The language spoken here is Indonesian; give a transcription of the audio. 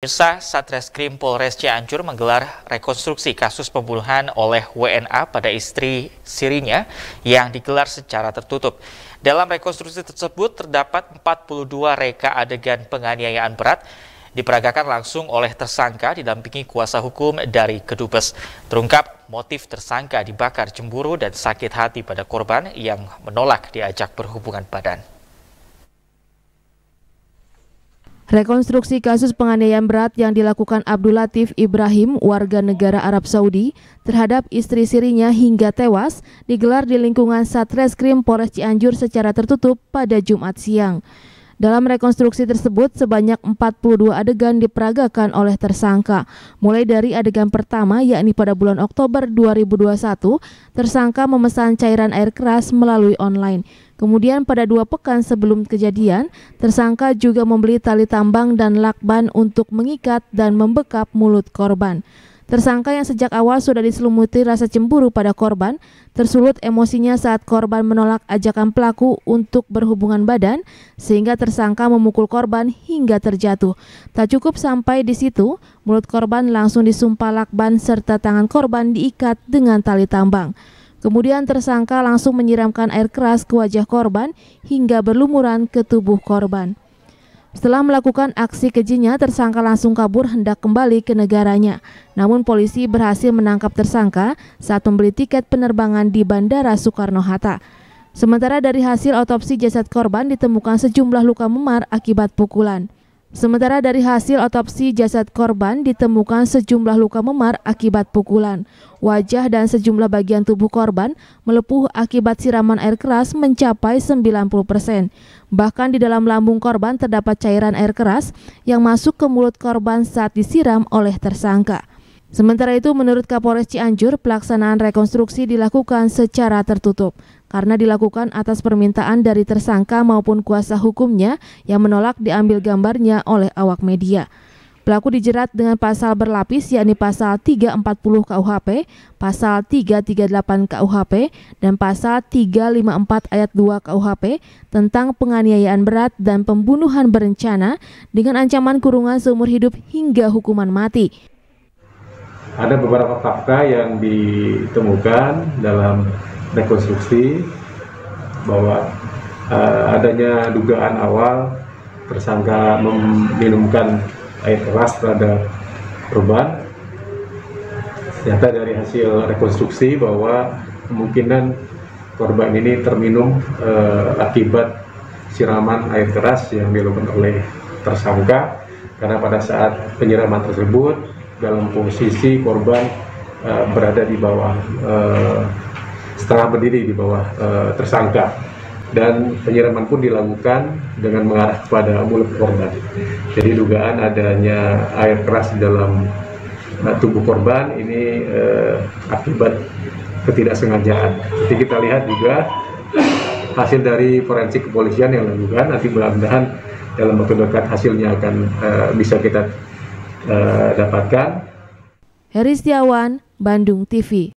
Pemirsa, Satreskrim Polres Cianjur menggelar rekonstruksi kasus pembunuhan oleh WNA pada istri sirinya yang digelar secara tertutup. Dalam rekonstruksi tersebut terdapat 42 reka adegan penganiayaan berat diperagakan langsung oleh tersangka didampingi kuasa hukum dari Kedubes. Terungkap motif tersangka dibakar cemburu dan sakit hati pada korban yang menolak diajak berhubungan badan. Rekonstruksi kasus penganiayaan berat yang dilakukan Abdul Latif Ibrahim, warga negara Arab Saudi, terhadap istri sirinya hingga tewas digelar di lingkungan Satreskrim Polres Cianjur secara tertutup pada Jumat siang. Dalam rekonstruksi tersebut, sebanyak 42 adegan diperagakan oleh tersangka. Mulai dari adegan pertama, yakni pada bulan Oktober 2021, tersangka memesan cairan air keras melalui online. Kemudian pada 2 pekan sebelum kejadian, tersangka juga membeli tali tambang dan lakban untuk mengikat dan membekap mulut korban. Tersangka yang sejak awal sudah diselumuti rasa cemburu pada korban, tersulut emosinya saat korban menolak ajakan pelaku untuk berhubungan badan, sehingga tersangka memukul korban hingga terjatuh. Tak cukup sampai di situ, mulut korban langsung disumpah lakban serta tangan korban diikat dengan tali tambang. Kemudian tersangka langsung menyiramkan air keras ke wajah korban hingga berlumuran ke tubuh korban. Setelah melakukan aksi kejinya, tersangka langsung kabur hendak kembali ke negaranya. Namun polisi berhasil menangkap tersangka saat membeli tiket penerbangan di Bandara Soekarno-Hatta. Sementara dari hasil otopsi jasad korban ditemukan sejumlah luka memar akibat pukulan. Wajah dan sejumlah bagian tubuh korban melepuh akibat siraman air keras mencapai 90%. Bahkan di dalam lambung korban terdapat cairan air keras yang masuk ke mulut korban saat disiram oleh tersangka. Sementara itu, menurut Kapolres Cianjur, pelaksanaan rekonstruksi dilakukan secara tertutup karena dilakukan atas permintaan dari tersangka maupun kuasa hukumnya yang menolak diambil gambarnya oleh awak media. Pelaku dijerat dengan pasal berlapis, yakni pasal 340 KUHP, pasal 338 KUHP, dan pasal 354 ayat 2 KUHP tentang penganiayaan berat dan pembunuhan berencana dengan ancaman kurungan seumur hidup hingga hukuman mati. Ada beberapa fakta yang ditemukan dalam rekonstruksi bahwa adanya dugaan awal tersangka meminumkan air keras terhadap korban. Ternyata dari hasil rekonstruksi bahwa kemungkinan korban ini terminum akibat siraman air keras yang dilakukan oleh tersangka, karena pada saat penyiraman tersebut dalam posisi korban berada di bawah, setengah berdiri di bawah tersangka, dan penyiraman pun dilakukan dengan mengarah kepada mulut korban. Jadi dugaan adanya air keras di dalam tubuh korban ini akibat ketidaksengajaan. Jadi kita lihat juga hasil dari forensik kepolisian yang dilakukan, nanti mudah-mudahan dalam waktu dekat hasilnya akan bisa kita dapatkan. Heri Setiawan, Bandung TV.